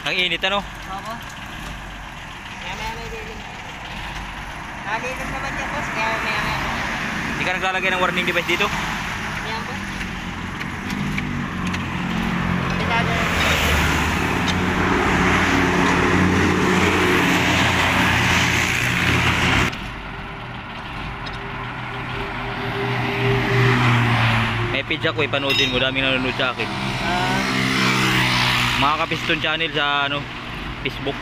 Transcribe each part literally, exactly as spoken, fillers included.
Ang init ano? Oo. Kaya maya may dilim. Nalilim naman yan boss, kaya maya maya. Hindi ka naglalagay ng warning device dito? Yan boss. Delikado yan. May page ako, ipanoodin mo, daming nanonood sa akin. Ah, Mga Kapiston channel sa ano, Facebook.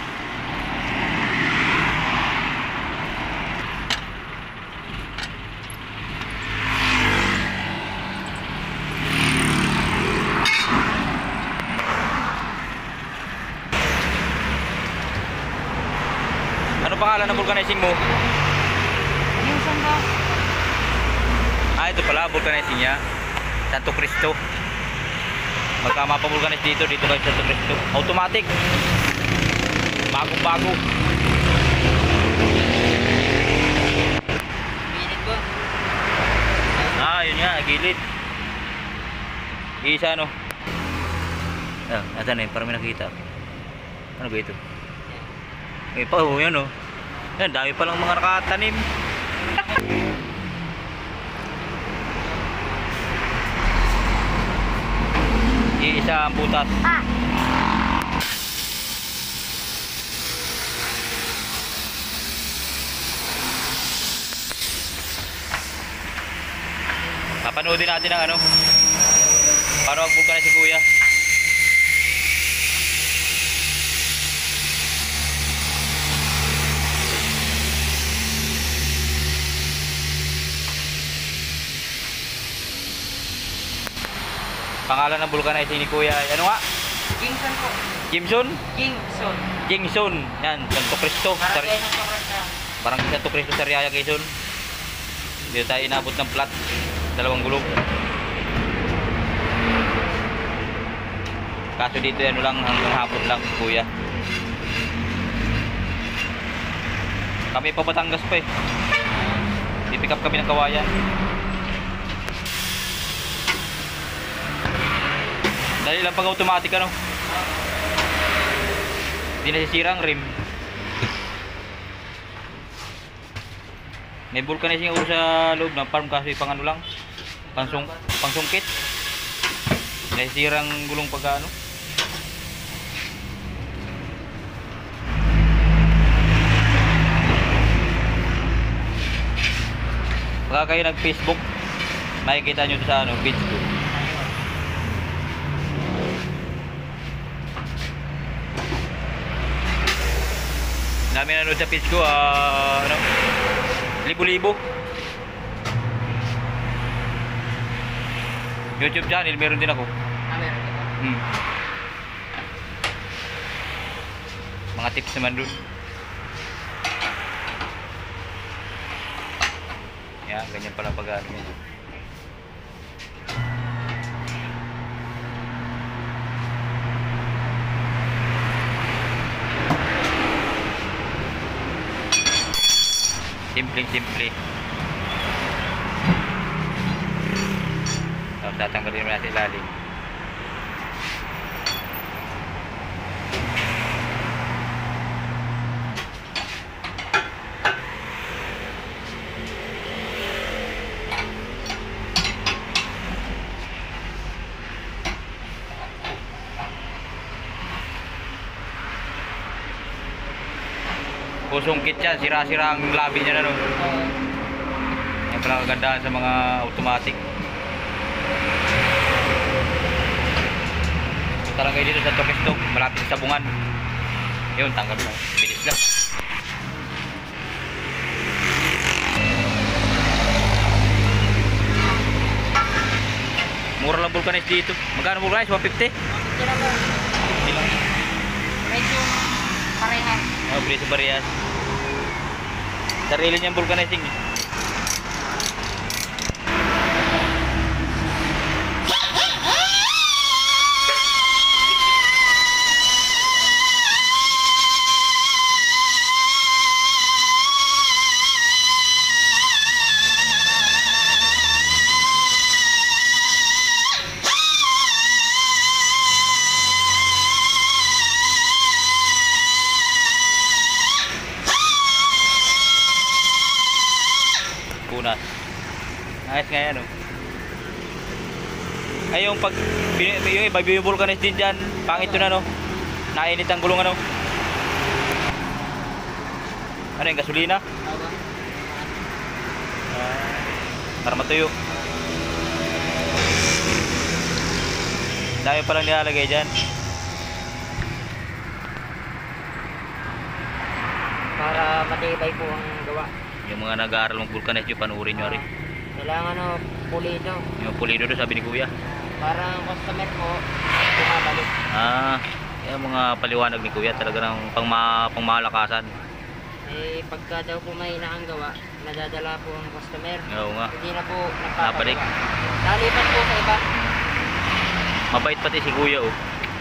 Ano pangalan ng vulcanizing mo? yung samba. Ah, ito pala, vulcanizing niya. Santo Cristo. Magka mapavulcanize dito, dito kayo Santo Cristo. Automatic. Bagong bago. Minit ko. Ah, yun nga, gilid. Isa ano. Ah, nasa na yun, parang may nakita. Ano ba ito? May pa, oh, yan oh. Yan, dami palang mga nakatanim. Iisa ang butas. Ah! Papanoodin natin ang ano. Paano mag-vulcanize si Kuya. Pangalan ng vulcanizing ni Kuya, ano nga? Kingson po. Jimson? Kingson. Jingson. Yan, Santo Cristo. Sar Barangay ng Sobrasa. Barangay Santo Cristo, Sariaya, Quezon. Dito tayo inabot ng plat. Dalawang gulong. Kaso dito ano lang, hanggang hapon lang, Kuya. Kami pa Batangas pa eh. I-pick up kami ng Kawayan. Dali lang pag automatic ano. Hindi nasisira ang rim. May vulcanizing ako sa loob ng farm kasi pang ano lang. Pangsung, pangsungkit. Nasisira ang gulong pag ano. Pagka kayo nag Facebook, makikita nyo sa ano, page ko. Dami nanood sa page ko, uh, ano, libo-libo. YouTube channel, meron din ako. Ah, meron ka po. Hmm. Mga tips naman dun. Yan, ganyan pala pag ano yun. Simple, simple. Tapos tatanggalin mo natin ilalim. Pusong kit yan, sira-sira ang labi niya na no. Yan pala kagandahan sa mga automatic. Punta lang kayo dito sa Tokesto, malapit sa Sabungan. Yun, tanggal mo. Bilis lang. Mura lang vulcanize dito. Magkano vulcanize? one fifty? Tira po. fifty lang. Medyo parehas. Oh, preso parehas. Sarili niyang vulcanizing. Ayos nga yan, oh. Ay, yung pag, yung iba, yung vulcanized din dyan, pangit yun, ano. Nainit ang gulong, ano. Ano yung gasolina? Aba. Ah, para matuyo. Dami palang nilalagay dyan. Para matibay po ang gawa. Yung mga nag-aaral mag vulcanize yung panurin nyo rin. Kailangan ano, pulido. Yung pulido doon, sabi ni kuya. Para ang customer po, bumabalik. Ah, yung mga paliwanag ni kuya talaga ng pang pangmalakasan. Eh, pagka daw po mahina ang gawa, nadadala po ang customer. Oo nga. Hindi na po Nabalik. nagpapagawa. Nalipat po sa iba. Mabait pati si kuya, oh.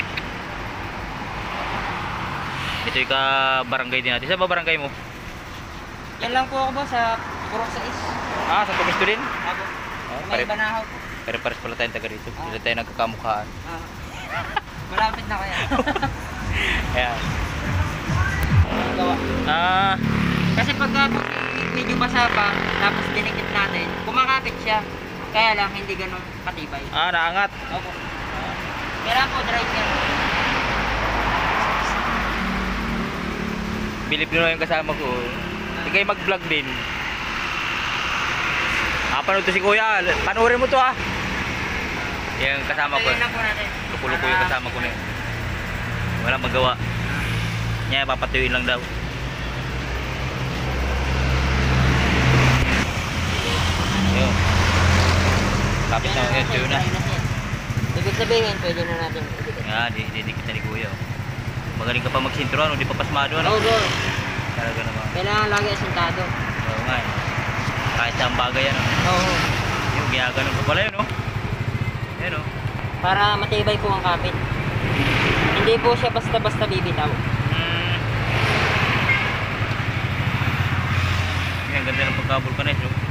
Ito yung ka-barangay din natin. Saan ba barangay mo? Yan lang po ako boss sa Purok Sais. Ah, sa Tumisto din? Ako. Oh, May pare, banahaw po. pare pares pala tayong taga dito. Ah. Dito tayo nagkakamukhaan. Ah. Malapit na kaya. Ayan. Ang gawa. Ah, Kasi pagka po medyo basa pa, tapos dinikit natin, kumakapit siya. Kaya lang, hindi ganun katibay. ah, naangat. Opo. Kailangan po, dry yan. Bilib nyo yung kasama ko. Hindi kayo mag-vlog din. Ah, panood to si kuya. Panoorin mo to, ah. Yung kasama ko. Tuloy na po natin. Luko-luko yung kasama ko na yun. Walang magawa. Niya, papatuyuin lang daw. Yun. Kapit na yun, tuyo na. Ibig sabihin, pwede na natin ibigay. Nga, di, didikit na ni kuya. Oh. Magaling ka pa magsintro, ano? Di pa pasmado, ano? Oo, go. Talaga naman. Kailangan lagi asintado. Oo nga, eh. Kahit saan bagay, ano? Oo. Yung ginaganon ko pala yun, oh. Yan, oh. Para matibay po ang kapit. Hindi po siya basta-basta bibitaw. Hmm. Yan, ganda ng pagka-vulcanize, oh.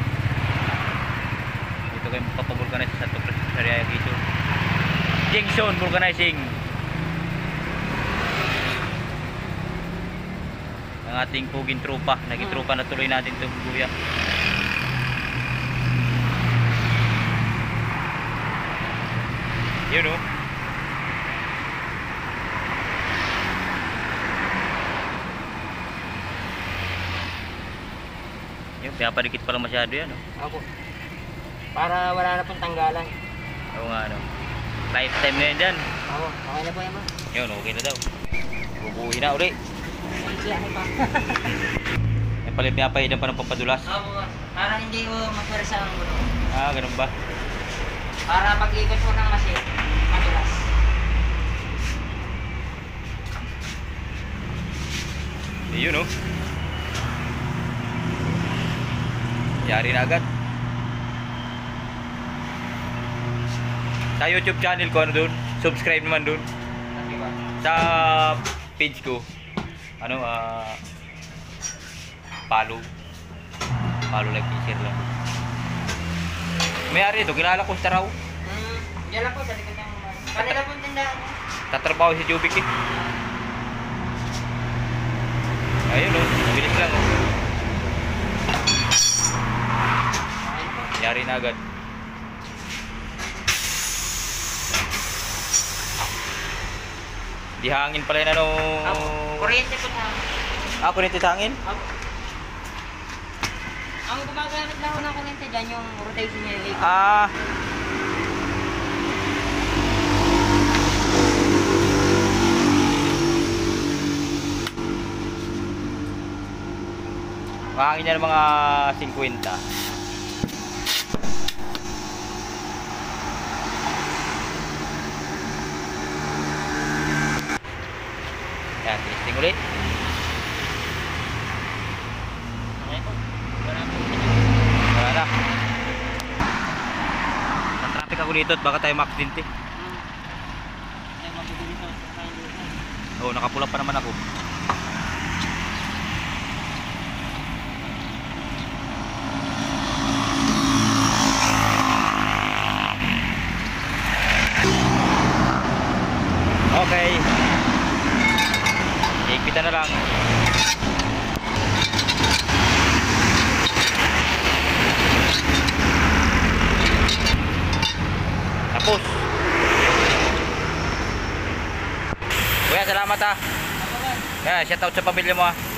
Dito kayo magpapavulcanize sa Santo Cristo sa Riaya Quezon. Jingson Vulcanizing. Ang ating puging trupa. Nagitrupa na tuloy natin ito, kuya. Yun, oh. Yun, pinapadikit pala masyado yan, oh. Opo. Para wala na pong tanggalan. Oo nga, ano. Lifetime na yan dyan. Oo, okay na po yan, ma'am. Yun, okay na daw. Bubuhin na uli. Siyahe pa. Yan pala pinapahidan pa ng pampadulas. Opo, ma'am. Para hindi ko masarisa ang gulo. Ah, ganun ba? Para pag-ikot po ng machine, madulas. Yun, oh. Yari na agad. Sa YouTube channel ko, ano dun? Subscribe naman dun. Kasi ba? Sa page ko, ano, ah, follow. Follow, like, share lang. May-ari ito, kilala ko sa Taraw. Hmm, yan lang po, sa likod niyang kanila pong tindahan. Tatrabaho si Jubic, eh. Ayun, oh. Bilis lang, oh. Yari na agad. Di hangin pala yun, ano. Opo, kuryente po na. Ah, kuryente sa hangin? Opo. Ang gumagamit lang ako ng kuryente dyan, yung rotation niya yung ikot. Ah. Mahangin niya ng mga fifty. Yan, testing ulit. Okay po. Wala po. Wala na. Sa traffic ako dito at baka tayo ma-accident, eh. Hmm. Ay, mabibilis ako sa kain dito. Oo, nakapula pa naman ako. Okay. Higpitan na lang. tapos. Kuya, salamat ha. Ako, boss. Yeah, shout out sa pamilya mo ha.